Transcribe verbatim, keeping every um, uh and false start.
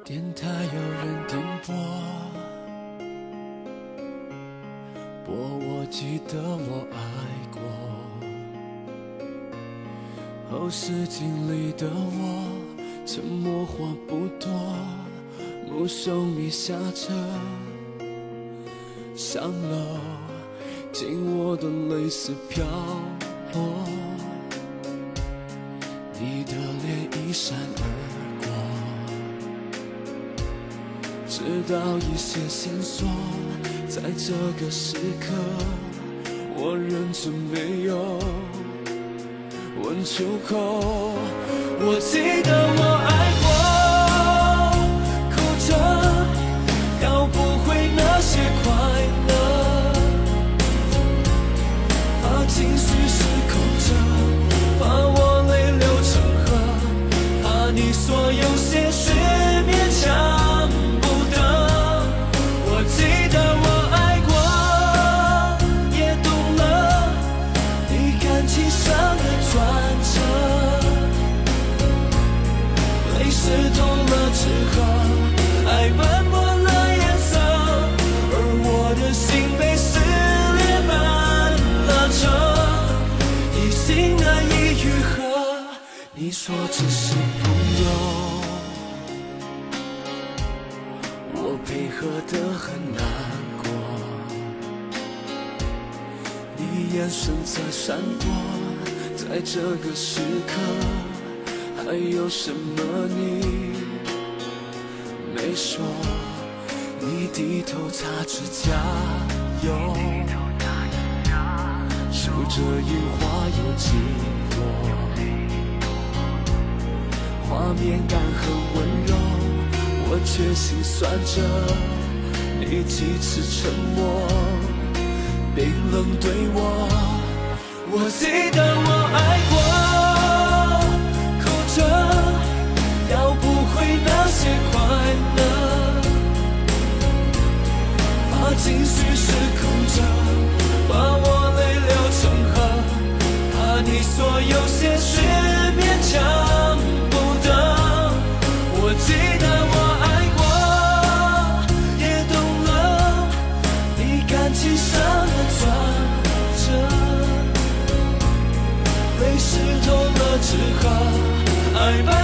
电台有人点播，播我记得我爱过。后视镜里的我，沉默话不多，目送你下车上楼，紧握的泪丝飘落，你的脸一闪而过，直到一些线索，在这个时刻，我忍着没有问出口。我记得我爱过，哭着要不回那些快乐，怕情绪失控着，怕我泪流成河，怕你所有些事勉强不得。我记得我爱过，也懂了你感情上的转折，泪湿透了之后，爱斑驳了颜色，而我的心被撕裂般拉扯，已心难以愈合。你说只是朋友，我配合得很难过，你眼神在闪躲，在这个时刻还有什么你没说？你低头擦指甲油，数着樱花有几朵，画面感很温柔，我却心酸着你几次沉默，冰冷对我。我记得我爱过，哭着要不回那些快乐，怕情绪失控着，把我泪流成河，怕你所有些事勉强不得。我记得我爱过，也懂了你感情上的转折，泪湿透了之后，爱吧